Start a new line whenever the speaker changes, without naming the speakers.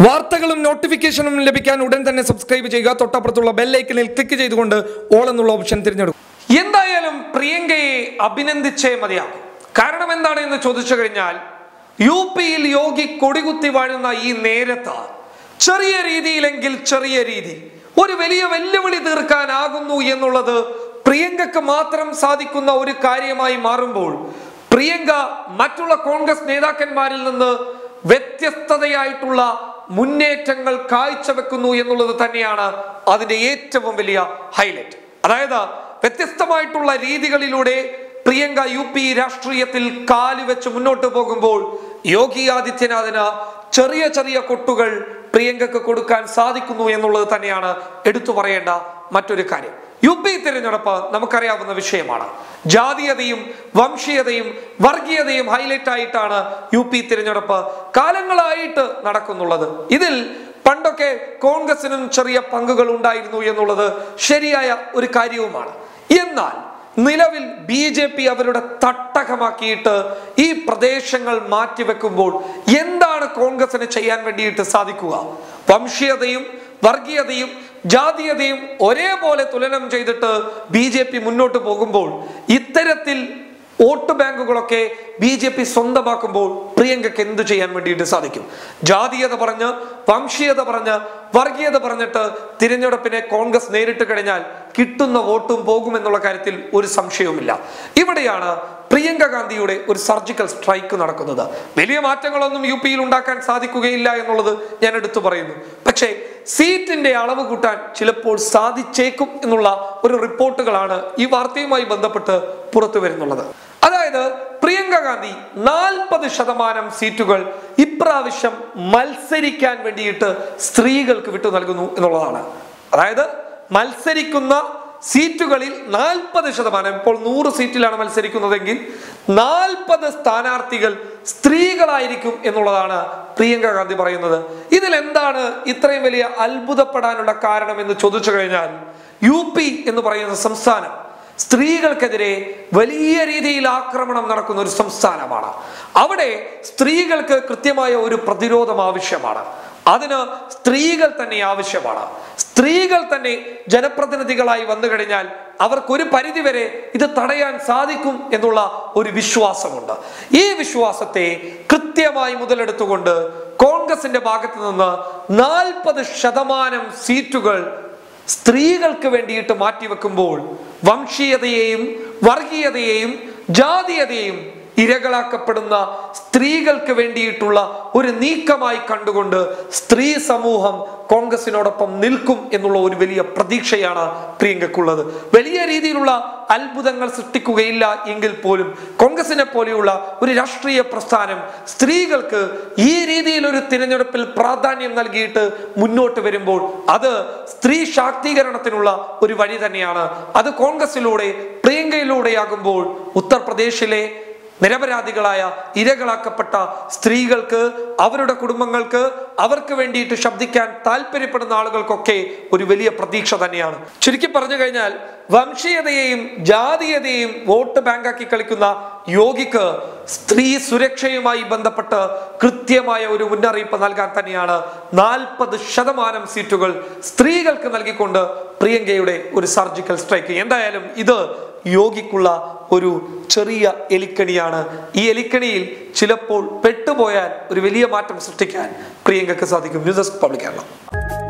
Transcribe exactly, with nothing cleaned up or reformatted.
വാർത്തകളും നോട്ടിഫിക്കേഷനും ലഭിക്കാൻ ഉടൻ തന്നെ സബ്സ്ക്രൈബ് ചെയ്യുക. തൊട്ടപ്പുറത്തുള്ള ബെൽ ഐക്കണിൽ ക്ലിക്ക് ചെയ്തുകൊണ്ട് ഓൾ എന്നുള്ള ഓപ്ഷൻ തിരഞ്ഞെടുക്കും. എന്തായാലും പ്രിയങ്കയെ അഭിനന്ദിച്ചേ മതിയാകും. കാരണം എന്താണ് എന്ന് ചോദിച്ചു കഴിഞ്ഞാൽ, യു പിയിൽ യോഗി കൊടികുത്തി വാഴുന്ന ഈ നേരത്ത് ചെറിയ രീതിയിലെങ്കിൽ ചെറിയ രീതി ഒരു വലിയ വെല്ലുവിളി തീർക്കാനാകുന്നു എന്നുള്ളത് പ്രിയങ്കക്ക് മാത്രം സാധിക്കുന്ന ഒരു കാര്യമായി മാറുമ്പോൾ, പ്രിയങ്ക മറ്റുള്ള കോൺഗ്രസ് നേതാക്കന്മാരിൽ നിന്ന് വ്യത്യസ്തതയായിട്ടുള്ള മുന്നേറ്റങ്ങൾ കാഴ്ചവെക്കുന്നു എന്നുള്ളത് തന്നെയാണ് അതിന്റെ ഏറ്റവും വലിയ ഹൈലൈറ്റ്. അതായത് വ്യത്യസ്തമായിട്ടുള്ള രീതികളിലൂടെ പ്രിയങ്ക യു പി രാഷ്ട്രീയത്തിൽ കാലുവെച്ച് മുന്നോട്ട് പോകുമ്പോൾ യോഗി ആദിത്യനാഥിന് ചെറിയ ചെറിയ കൊട്ടുകൾ പ്രിയങ്കക്ക് കൊടുക്കാൻ സാധിക്കുന്നു എന്നുള്ളത് തന്നെയാണ് എടുത്തു പറയേണ്ട മറ്റൊരു കാര്യം. യു പി തിരഞ്ഞെടുപ്പ് നമുക്കറിയാവുന്ന വിഷയമാണ്. ജാതീയതയും വംശീയതയും വർഗീയതയും ഹൈലൈറ്റ് ആയിട്ടാണ് യു പി തിരഞ്ഞെടുപ്പ് കാലങ്ങളായിട്ട് നടക്കുന്നുള്ളത്. ഇതിൽ പണ്ടൊക്കെ കോൺഗ്രസിനും ചെറിയ പങ്കുകൾ ഉണ്ടായിരുന്നു എന്നുള്ളത് ശരിയായ ഒരു കാര്യവുമാണ്. എന്നാൽ നിലവിൽ ബി ജെ പി അവരുടെ തട്ടകമാക്കിയിട്ട് ഈ പ്രദേശങ്ങൾ മാറ്റിവെക്കുമ്പോൾ എന്താണ് കോൺഗ്രസിന് ചെയ്യാൻ വേണ്ടിയിട്ട് സാധിക്കുക? വംശീയതയും വർഗീയതയും ജാതീയതയും ഒരേപോലെ തുലനം ചെയ്തിട്ട് ബി ജെ പി മുന്നോട്ട് പോകുമ്പോൾ ഇത്തരത്തിൽ വോട്ട് ബാങ്കുകളൊക്കെ ബി ജെ പി സ്വന്തമാക്കുമ്പോൾ പ്രിയങ്കയ്ക്ക് എന്ത് ചെയ്യാൻ വേണ്ടിയിട്ട് സാധിക്കും? ജാതീയത പറഞ്ഞ് വംശീയത പറഞ്ഞ് വർഗീയത പറഞ്ഞിട്ട് തിരഞ്ഞെടുപ്പിനെ കോൺഗ്രസ് നേരിട്ട് കഴിഞ്ഞാൽ കിട്ടുന്ന വോട്ടും പോകുമെന്നുള്ള കാര്യത്തിൽ ഒരു സംശയവുമില്ല. ഇവിടെയാണ് പ്രിയങ്ക ഗാന്ധിയുടെ ഒരു സർജിക്കൽ സ്ട്രൈക്ക് നടക്കുന്നത്. വലിയ മാറ്റങ്ങളൊന്നും യു പിയിൽ ഉണ്ടാക്കാൻ സാധിക്കുകയില്ല എന്നുള്ളത് ഞാൻ എടുത്തു പറയുന്നു. പക്ഷേ സീറ്റിന്റെ അളവ് കൂട്ടാൻ ചിലപ്പോൾ സാധിച്ചേക്കും എന്നുള്ള ഒരു റിപ്പോർട്ടുകളാണ് ഈ വാർത്തയുമായി ബന്ധപ്പെട്ട് പുറത്തു വരുന്നുള്ളത്. അതായത് പ്രിയങ്ക ഗാന്ധി നാൽപ്പത് ശതമാനം സീറ്റുകൾ ഇപ്രാവശ്യം മത്സരിക്കാൻ വേണ്ടിയിട്ട് സ്ത്രീകൾക്ക് വിട്ടു നൽകുന്നു എന്നുള്ളതാണ്. അതായത് മത്സരിക്കുന്ന സീറ്റുകളിൽ നാൽപ്പത് ശതമാനം, ഇപ്പോൾ നൂറ് സീറ്റിലാണ് മത്സരിക്കുന്നതെങ്കിൽ നാൽപ്പത് സ്ഥാനാർത്ഥികൾ സ്ത്രീകളായിരിക്കും എന്നുള്ളതാണ് പ്രിയങ്ക ഗാന്ധി പറയുന്നത്. ഇതിൽ എന്താണ് ഇത്രയും വലിയ അത്ഭുതപ്പെടാനുള്ള കാരണം എന്ന് ചോദിച്ചു കഴിഞ്ഞാൽ, യു പി എന്ന് പറയുന്ന സംസ്ഥാനം സ്ത്രീകൾക്കെതിരെ വലിയ രീതിയിൽ ആക്രമണം നടക്കുന്ന ഒരു സംസ്ഥാനമാണ്. അവിടെ സ്ത്രീകൾക്ക് കൃത്യമായ ഒരു പ്രതിരോധം ആവശ്യമാണ്. അതിന് സ്ത്രീകൾ തന്നെ ആവശ്യമാണ്. സ്ത്രീകൾ തന്നെ ജനപ്രതിനിധികളായി വന്നു കഴിഞ്ഞാൽ അവർക്കൊരു പരിധിവരെ ഇത് തടയാൻ സാധിക്കും എന്നുള്ള ഒരു വിശ്വാസമുണ്ട്. ഈ വിശ്വാസത്തെ കൃത്യമായി മുതലെടുത്തുകൊണ്ട് കോൺഗ്രസിന്റെ ഭാഗത്ത് നിന്ന് നാൽപ്പത് ശതമാനം സീറ്റുകൾ സ്ത്രീകൾക്ക് വേണ്ടിയിട്ട് മാറ്റിവെക്കുമ്പോൾ വംശീയതയെയും വർഗീയതയെയും ജാതീയതയെയും ഇരകളാക്കപ്പെടുന്ന സ്ത്രീകൾക്ക് വേണ്ടിയിട്ടുള്ള ഒരു നീക്കമായി കണ്ടുകൊണ്ട് സ്ത്രീ സമൂഹം കോൺഗ്രസിനോടൊപ്പം നിൽക്കും എന്നുള്ള ഒരു വലിയ പ്രതീക്ഷയാണ് പ്രിയങ്കക്കുള്ളത്. വലിയ രീതിയിലുള്ള അത്ഭുതങ്ങൾ സൃഷ്ടിക്കുകയില്ല എങ്കിൽ പോലും കോൺഗ്രസിനെ പോലെയുള്ള ഒരു രാഷ്ട്രീയ പ്രസ്ഥാനം സ്ത്രീകൾക്ക് ഈ രീതിയിൽ ഒരു തിരഞ്ഞെടുപ്പിൽ പ്രാധാന്യം നൽകിയിട്ട് മുന്നോട്ട് വരുമ്പോൾ അത് സ്ത്രീ ശാക്തീകരണത്തിനുള്ള ഒരു വഴി തന്നെയാണ്. അത് കോൺഗ്രസിലൂടെ പ്രിയങ്കയിലൂടെയാകുമ്പോൾ ഉത്തർപ്രദേശിലെ നിരപരാധികളായ ഇരകളാക്കപ്പെട്ട സ്ത്രീകൾക്ക്, അവരുടെ കുടുംബങ്ങൾക്ക്, അവർക്ക് വേണ്ടിയിട്ട് ശബ്ദിക്കാൻ താല്പര്യപ്പെടുന്ന ആളുകൾക്കൊക്കെ ഒരു വലിയ പ്രതീക്ഷ തന്നെയാണ്. ചുരുക്കി പറഞ്ഞു കഴിഞ്ഞാൽ വംശീയതയെയും ജാതീയതയെയും വോട്ട് ബാങ്കാക്കി കളിക്കുന്ന യോഗിക്ക് സ്ത്രീ സുരക്ഷയുമായി ബന്ധപ്പെട്ട് കൃത്യമായ ഒരു മുന്നറിയിപ്പ് നൽകാൻ തന്നെയാണ് നാൽപ്പത് ശതമാനം സീറ്റുകൾ സ്ത്രീകൾക്ക് നൽകിക്കൊണ്ട് പ്രിയങ്കയുടെ ഒരു സർജിക്കൽ സ്ട്രൈക്ക്. എന്തായാലും ഇത് യോഗിക്കുള്ള ഒരു ചെറിയ എലിക്കണിയാണ്. ഈ എലിക്കണിയിൽ ചിലപ്പോൾ പെട്ടുപോയാൽ ഒരു വലിയ മാറ്റം സൃഷ്ടിക്കാൻ പ്രിയങ്കയ്ക്ക് സാധിക്കും. News desk public Kerala.